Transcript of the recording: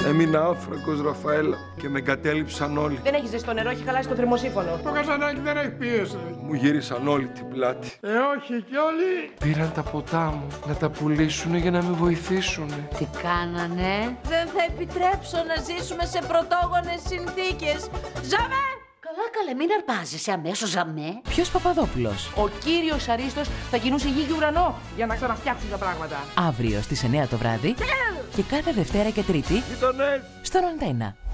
Έμεινα άφραγκος, Ραφαέλα, και με εγκατέλειψαν όλοι. Δεν έχει ζεστό νερό, έχει χαλάσει το θερμοσύφωνο. Το καζανάκι δεν έχει πίεση. Μου γύρισαν όλοι την πλάτη. Όχι κι όλοι. Πήραν τα ποτά μου να τα πουλήσουν για να με βοηθήσουν. Τι κάνανε? Δεν θα επιτρέψω να ζήσουμε σε πρωτόγονες συνθήκες. Ζαμέ! Καλά, καλέ, μην αρπάζεσαι αμέσως, Ζαμέ. Ποιος Παπαδόπουλος? Ο κύριος Αρίστος θα κινούσε γη και ουρανό για να ξαναφτιάξουν τα πράγματα. Αύριο στις 9 το βράδυ και κάθε Δευτέρα και Τρίτη Γειτονές! στον Αντένα.